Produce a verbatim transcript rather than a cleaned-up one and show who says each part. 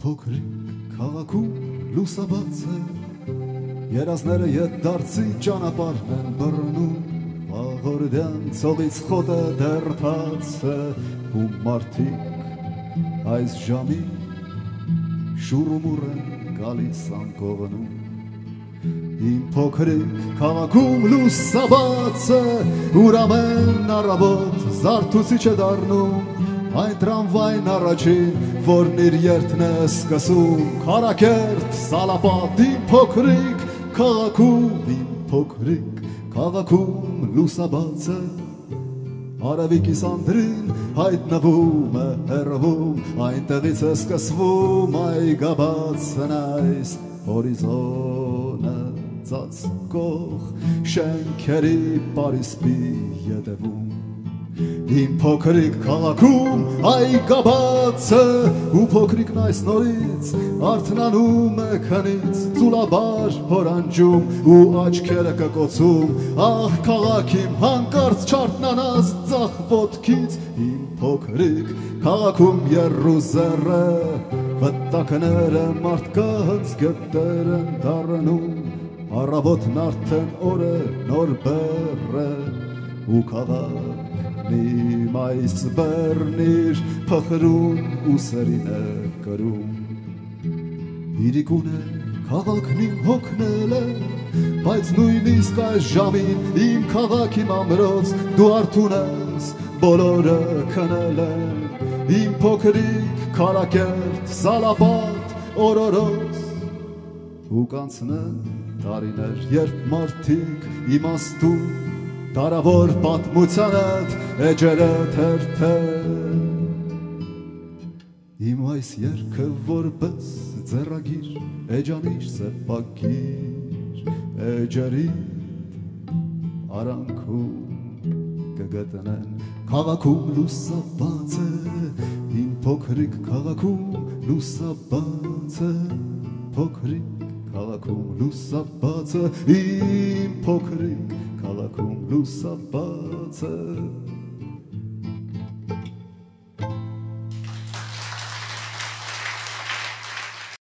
Speaker 1: փոքրիկ քաղաքում լուսաբաց է, երազները ետ դարձի ճանապարհն են բռնում, վաղորդյան ցողից խոտը դեռ թաց է, ու մարդիկ այս ժամին շուրումուռ են գալիս անկողնում։ Իմ փոքրիկ քաղաքում լուսաբաց է, ուր ամեն առավոտ զարթուցիչ է դառնում, այն տրամվային առաջին, որն իր երթն է սկսում, Քարակերտ, Սալապատ, իմ փոքրիկ քաղաքում, իմ փոքրիկ քաղաքում լուսաբաց է, Արևի կիսանդրին հայտնվում է հեռվում, այնտեղից է սկսվում այգաբացն այս հորիզոնը ծածկող շենքերի պարիսպի ետևում։ Իմ փոքրիկ քաղաքում այգաբաց է, ու փոքրիկն այս նորից արթնանում է քնից, ծուլաբար հորանջում ու աչքերը կկոցում, ահ քաղաք իմ հանկարծ չարթնանաս ձախ ոտքից, իմ փոքրիկ քաղաքում եռուզեռ է, վտակները մարդկանց գետեր են դառնում, առավոտն արդեն օրը նոր բեռ է, ու քաղաքն իմ այս բեռնիր փխրուն ու սերին է կրում։ Իրիկուն է քաղաքն իմ հոգնել է, բայց նույնիսկ այս ժամին իմ քաղաք իմ ամրոց, դու արթուն ես, բոլորը քնել են, իմ փոքրիկ Քարակերտ, Սալապատ, օրորոց, ու կանցնեն տարիներ, երբ մարդիկ իմաստուն, դարավոր պատմությանդ էջերը թերթեն։ Իմ այս երգը որպես ձեռագիր, էջանիշ սեպագիր, էջերիդ արանքում կգտնեն, քաղաքում լուսաբաց է, իմ փոքրիկ քաղաքում լուսաբաց է, փոքրիկ քաղաքում լուսաբաց է, իմ փոքրիկ քաղաքում լուսաբաց է։